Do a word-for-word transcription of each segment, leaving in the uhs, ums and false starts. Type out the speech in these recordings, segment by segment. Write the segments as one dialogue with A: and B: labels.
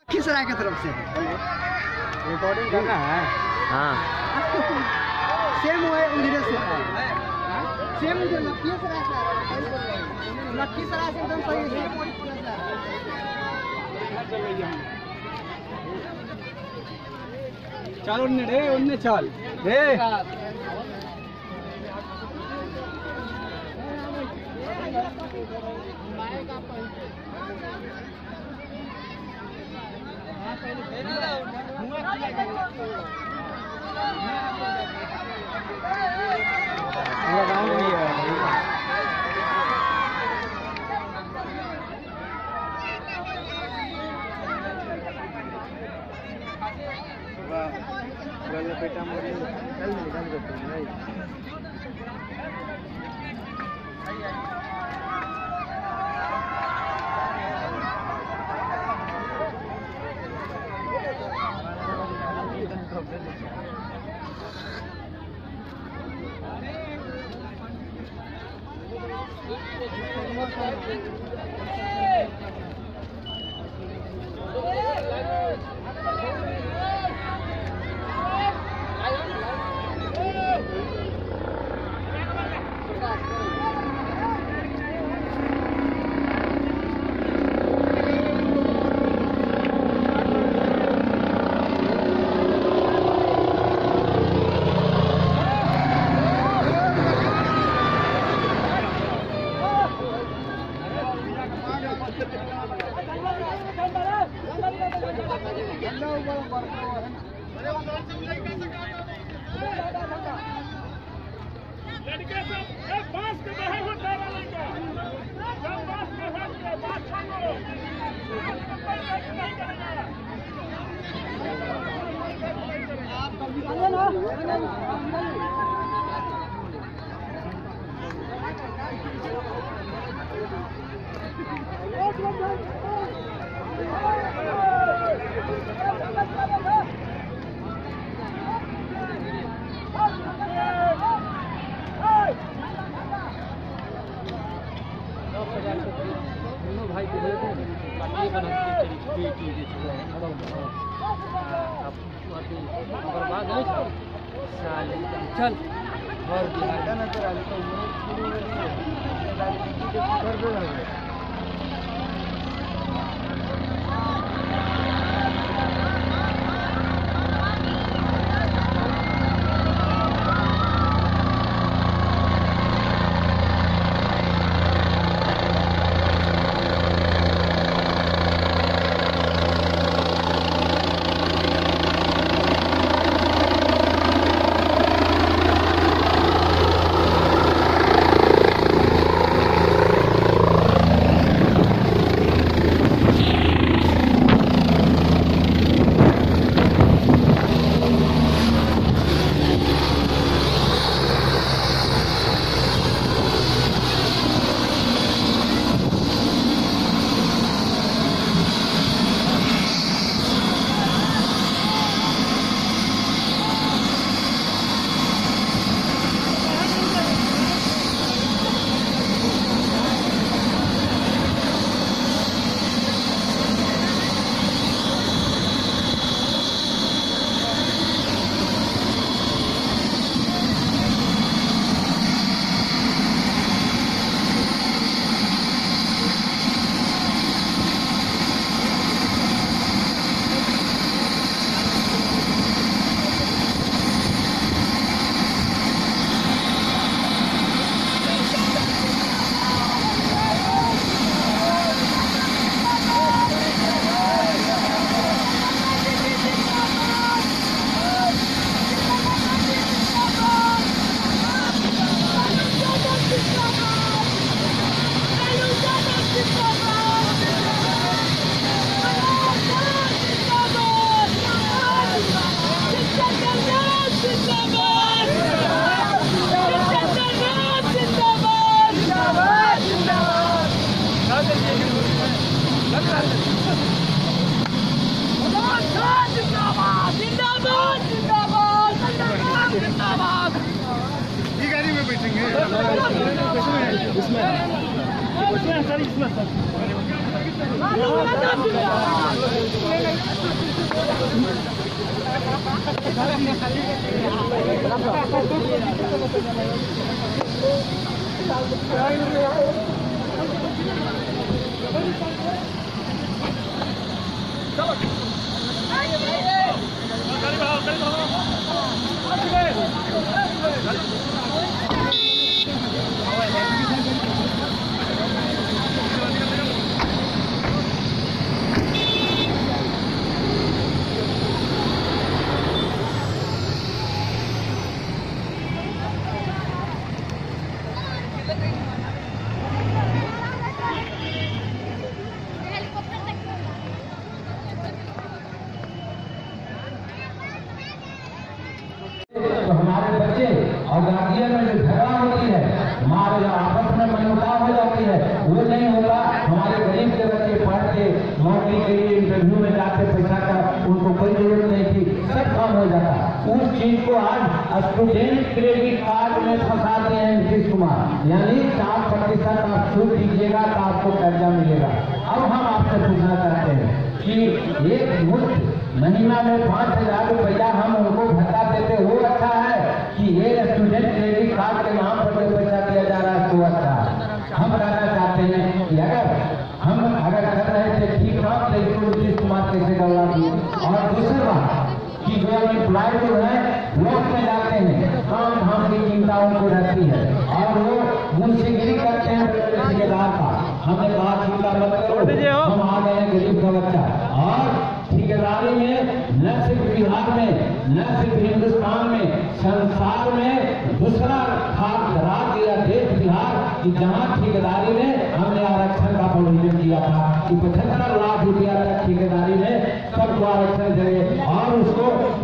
A: खिसरा की तरफ से
B: रिकॉर्डिंग करना है। हाँ
A: सेम वो उधर से है सेम जो लखीसराय से लखीसराय से एकदम सही है।
B: चल उन्ने रे उन्ने चल रे बेटा मोरी कल निकाल देते हैं। भाई चल और इसमें
C: तो हमारे बच्चे और गार्जियन में जो झगड़ा होती है, हमारे आपस में मनमुटाव हो जाती है, वो नहीं होगा। हमारे गरीब के बच्चे पढ़ के नौकरी के लिए इंटरव्यू में जाते, पैसा का उनको कोई जरूरत नहीं थी, सब काम हो जाता। उस चीज को आज स्टूडेंट क्रेडिट कार्ड में फंसाते हैं नीतीश कुमार, यानी चार प्रतिशत आप छूट दीजिएगा तो आपको कर्जा मिलेगा। अब हम आपसे पूछना चाहते हैं कि एक मुफ्त महीना में पाँच हजार रुपया हम उनको भत्ता देते, वो अच्छा है कि ये स्टूडेंट क्रेडिट कार्ड के नाम पर जो पैसा दिया जा रहा है वो अच्छा है? हम कहना चाहते हैं कि अगर हम अगर कर रहे थे ठीक ठाक तो इसको नीतीश कुमार कैसे गलवा दिए। और दूसरी बात कि जो एम्प्लॉय जो है लॉस में जाते हैं, काम धाम की चिंता उनको रहती है और वो मुंशीगिरी करते हैं ठेकेदार का। हमने कहा चिंता मत करो, हम आ गए हैं गरीब का बच्चा। और ठेकेदारी में न सिर्फ बिहार में, न सिर्फ हिंदुस्तान में, संसार में दूसरा खास राज्य या देश बिहार कि जहाँ ठेकेदारी में हमने आरक्षण का प्रोविजन किया था कि पचहत्तर लाख रुपया तक ठेकेदारी में सबको आरक्षण देंगे। और उसको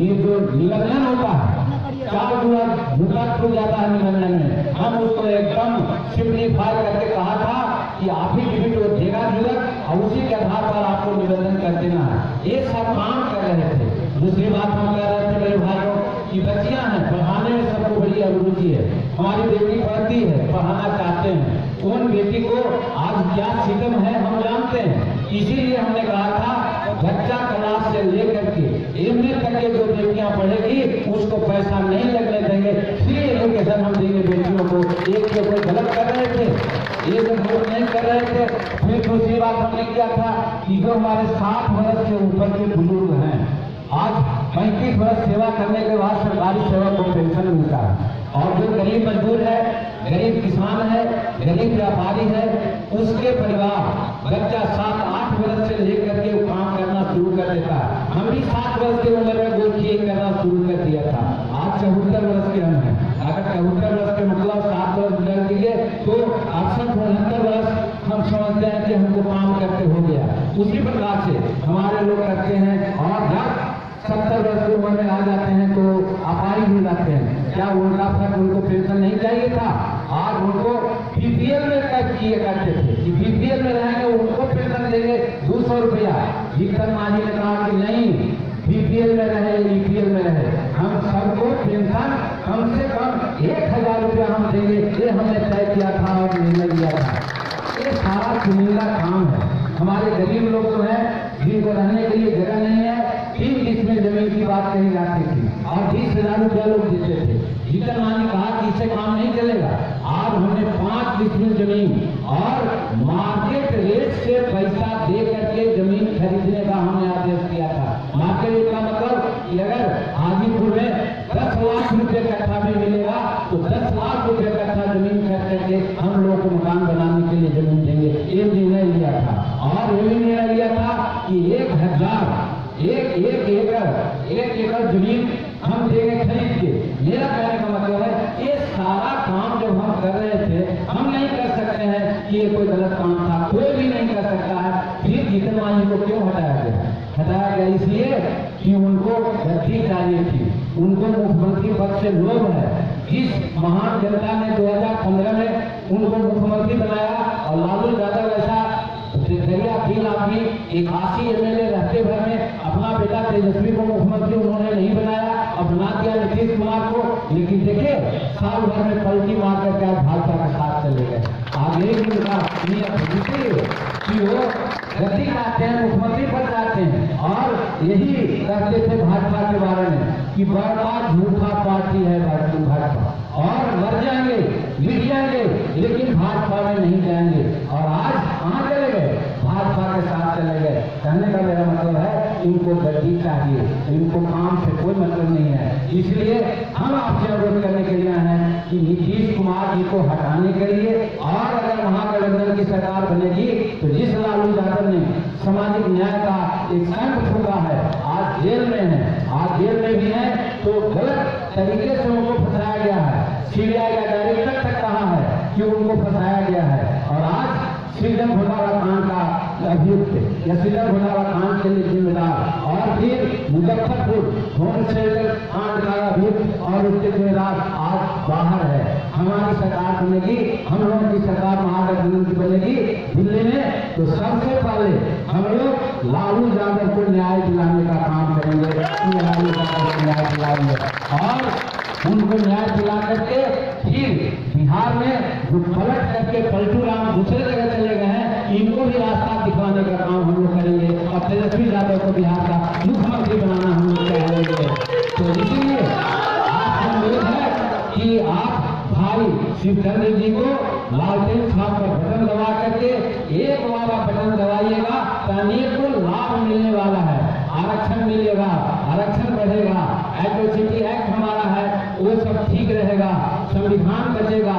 C: निबंधन होता है, चार गुना मुद्दा खुल जाता है निबंधन में। हम उसको एकदम सिंप्लीफाई करके कहा था कि आप ही डिबिट वो देगा जुलक और उसी के आधार पर आपको निबंधन कर देना है। ये सब काम कर रहे थे। दूसरी बात हम कह रहे थे मेरे भाइयों की बच्चियां हैं, पढ़ाने में सबको बड़ी अभिरुचि है। हमारी बेटी पढ़ती है, पढ़ाना चाहते हैं, उन बेटी को आज क्या सिस्टम है हम जानते हैं। इसीलिए हमने कहा था बच्चा क्लास से लेकर के एम ए तक के जो बेटियां पढ़ेगी उसको पैसा नहीं लगने देंगे, फ्री एजुकेशन हम देंगे बेटियों को। एक जो कोई गलत कर रहे थे, ये जो वोट नहीं कर रहे थे। फिर दूसरी बात हमने किया था कि जो हमारे साठ वर्ष के ऊपर के बुजुर्ग हैं, आज पैंतीस वर्ष सेवा करने के बाद सरकारी सेवा को पेंशन मिलता है। और जो गरीब मजदूर है, गरीब किसान है, गरीब व्यापारी है, उसके परिवार बच्चा सात आठ वर्ष से लेकर के काम करना शुरू कर देता है। हम भी सात वर्ष की उम्र में गोखी करना शुरू कर दिया था। आज चौहत्तर वर्ष के हम हैं। अगर चौहत्तर वर्ष के मतलब सात वर्ष कर दिए तो अड़सठ उनहत्तर वर्ष हम समझते हैं कि हमको काम करते हो गया। उसी प्रकार से हमारे लोग करते हैं और जब सत्तर वर्ष की उम्र में आ जाते हैं तो अपाहिज हो जाते हैं। क्या उनका फर्क उनको पेंशन नहीं चाहिए था? आज उनको बीपीएल में तक किए करते थे कि बीपीएल में रहेंगे उनको पेंशन देंगे दो सौ रुपया। जीतन मांझी ने कहा कि नहीं, बीपीएल में रहे, ईपीएल में रहे, हम सबको पेंशन कम से कम एक हजार रुपया हम देंगे। ये हमने तय किया था और निर्णय लिया था। ये सारा चुनिंदा काम है। हमारे गरीब लोग जो है जिनको रहने के लिए जगह नहीं है, तीन डिसमिल जमीन की बात कही जाती थी और बीस हजार रुपया लोग देते थे। जीतन मांझी कहा कि इससे काम नहीं चलेगा। आज हमने पांच डिसमिल जमीन और मार्केट रेट से पैसा दे करके जमीन खरीदने का हमने आदेश किया था। मार्केट रेट का मतलब कि अगर हाजीपुर में दस लाख रुपए कट्ठा भी मिलेगा तो दस लाख रुपए कट्ठा जमीन खरीद करके हम लोग को मकान बनाने के लिए जमीन देंगे। ये निर्णय लिया था। और ये भी निर्णय लिया था कि एक हजार एक एक एकड़ एक एकड़ जमीन हम देंगे खरीद के। मेरा कहने का मतलब है ये सारा काम जब हम कर रहे थे, हम नहीं कर सकते हैं कि ये कोई गलत काम था, कोई भी नहीं कर सकता है। फिर जीतन मांझी को क्यों हटाया गया? हटाया गया इसलिए कि उनको गद्दी चाहिए थी, उनको मुख्यमंत्री पद से लोभ है। जिस महान जनता ने दो हजार पंद्रह में उनको मुख्यमंत्री बनाया और लालू यादव ऐसा दरिया फील आदमी इक्यासी एमएलए रहते भर में अपना बेटा तेजस्वी को मुख्यमंत्री उन्होंने नहीं बनाया और बना दिया नीतीश कुमार को। लेकिन देखिए साल भर में पलटी मार करके आज भाजपा के साथ चले गए। आगे भी उनका कि वो गद्दी चाहते हैं, मुख्यमंत्री पद चाहते हैं और यही कहते थे भाजपा के बारे में कि बर्बाद झूठा पार्टी है भाजपा, और मर जाएंगे, मिट जाएंगे, लेकिन भाजपा में नहीं जाएंगे। और आज कहाँ चले गए? भाजपा के साथ चले गए। कहने का मेरा मतलब है इनको गद्दी चाहिए, इनको काम से कोई मतलब नहीं है। इसलिए हम आपसे अनुरोध करने के लिए हैं कि नीतीश कुमार जी को हटाने के लिए, और अगर महागठबंधन की सरकार बनेगी तो जिस लालू यादव ने सामाजिक न्याय का एक संघ फूका है, आज जेल में है, आज जेल में भी है, तो गलत तरीके से उनको फंसाया गया है। सीबीआई का डायरेक्टर तक कहा है कि उनको फंसाया गया है। और आज सृजन घोटाला कांड का अभियुक्त या सृजन घोटाला कांड के लिए जिम्मेदार, और फिर मुजफ्फरपुर होम सेंटर कांड का अभियुक्त और उसके जिम्मेदार आज बाहर है। हमारी सरकार बनेगी, हम लोगों की सरकार महागठबंधन की बनेगी दिल्ली में, तो सबसे पहले हम लोग लालू यादव को न्याय दिलाने का काम करेंगे। लालू यादव को न्याय दिलाएंगे और उनको न्याय दिला करके फिर बिहार में जो पलट करके पलटू राम दूसरे जगह चले गए हैं, इनको भी रास्ता दिखवाने का काम हम लोग करेंगे, और तेजस्वी यादव को बिहार का मुख्यमंत्री बनाना हम लोग चाहेंगे। तो इसीलिए आपसे अनुरोध है कि आप भाई शिवचंद्र जी को लालटेन छाप पर बटन दबा करके एक वाला बटन दबाइएगा, तो को लाभ मिलने वाला है, आरक्षण मिलेगा, आरक्षण बढ़ेगा, एट्रोसिटी एक्ट हमारा है वो सब ठीक रहेगा, संविधान बचेगा।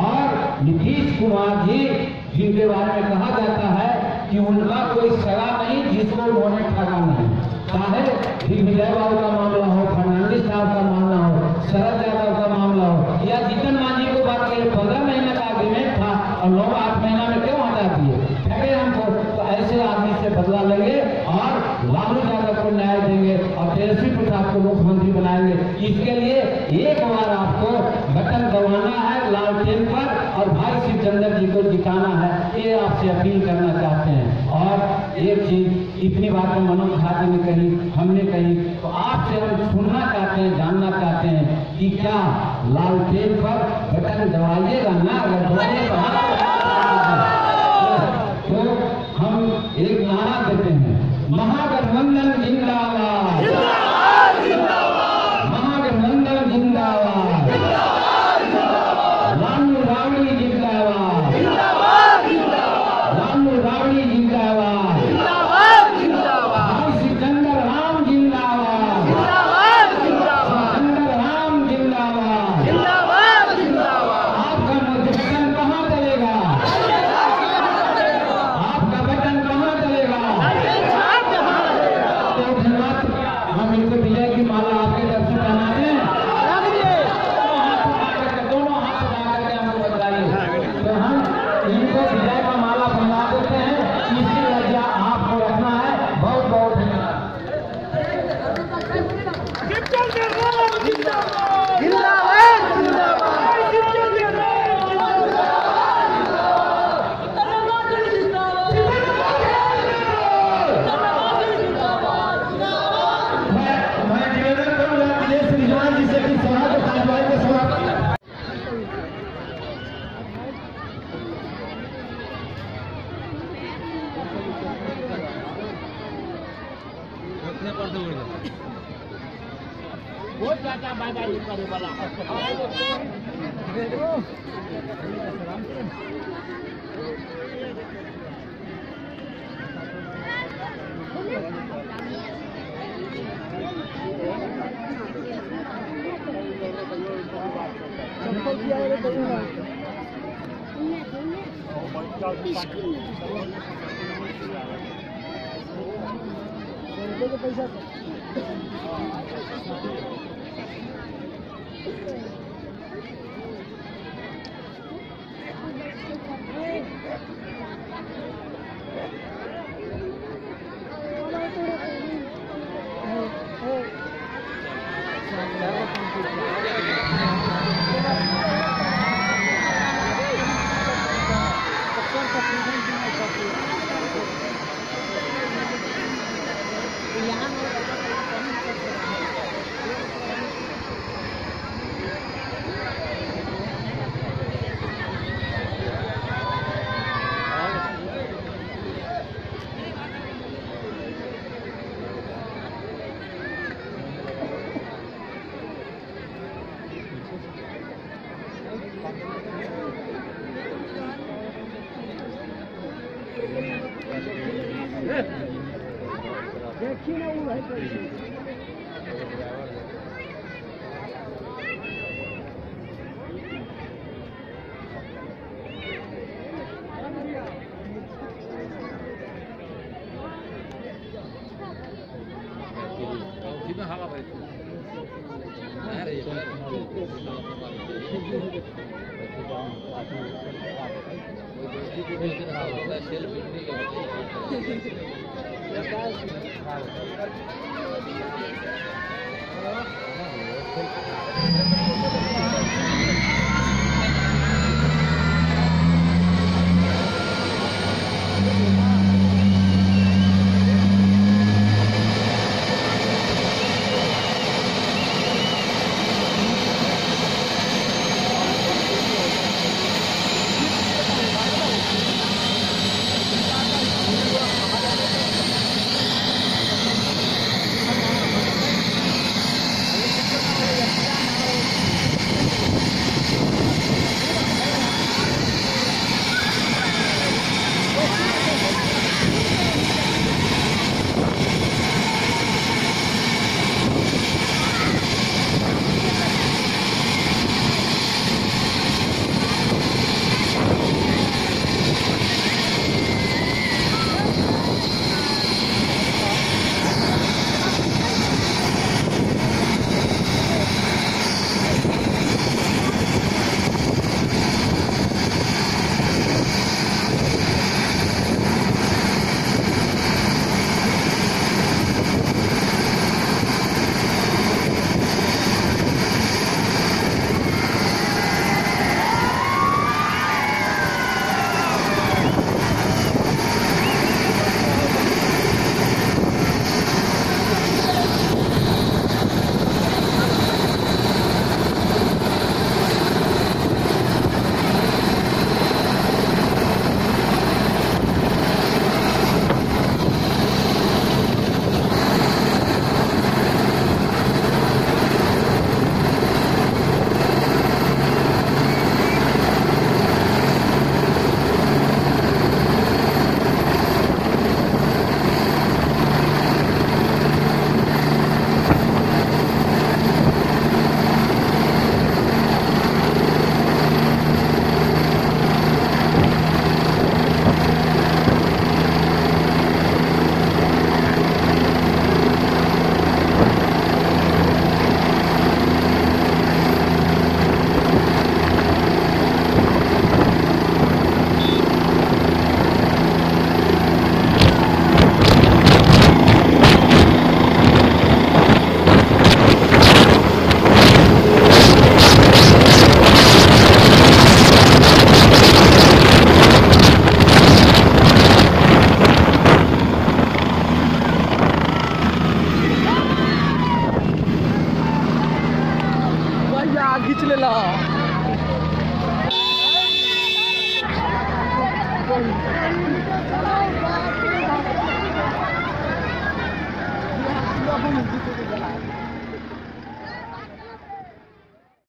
C: और नीतीश कुमार जी जिनके बारे में कहा जाता है कि उनका कोई सगा नहीं जिसको उन्होंने ठगा नहीं, चाहे दिग्विजय बाबू का मामला हो, फर्नांडिस साहब का मामला हो, शरद यादव का मामला हो, या जीतन मांझी को बात करें, पंद्रह महीने का अग्रीमेंट था और नौ आठ महीना में क्यों हटा दिए, ठगे हमको। तो ऐसे आदमी से बदला लेंगे और लालू यादव को न्याय देंगे और तेजस्वी प्रसाद को मुख्यमंत्री बनाएंगे। इसके लिए एक बार आपको बटन दबाना है लालटेन पर और भाई शिवचंद्र जी को जिताना है, ये आपसे अपील करना चाहते हैं। और एक चीज इतनी बातें मनोज झा जी ने कही, हमने कही, तो आपसे हम सुनना चाहते हैं, जानना चाहते हैं कि क्या लालटेन पर बटन दबाइएगा ना? अगर दबाइएगा तो हम एक नारा देते हैं, महागठबंधन जिंदाबाद, महागठबंधन जिंदाबाद, लालू राबड़ी जिंदाबाद, लालू राबड़ी जिंदाबाद, भाई शिवचंद्र राम जिंदाबाद, शिवचंद्र राम जिंदाबाद। आपका बटन कहाँ चलेगा? आपका बटन कहाँ चलेगा? तो धन्यवाद, हम इनको विजय की माला आपके तरफ से पहना दें। दोनों हाथ उठा करके हमको बताइए, तो हम इनको विजय का माला पहना देते हैं। इसकी लज्जा आपको रखना है। बहुत बहुत धन्यवाद। मैं निवेदन करूंगा दिनेश रिजवान जी से कि सभा को कार्यवाही को समाप्त बहुत चाचा बाय बाय करे वाला पैसा
A: देखी ना वो है कैसे
B: में हवा भाई अरे ये सेल बिल्डिंग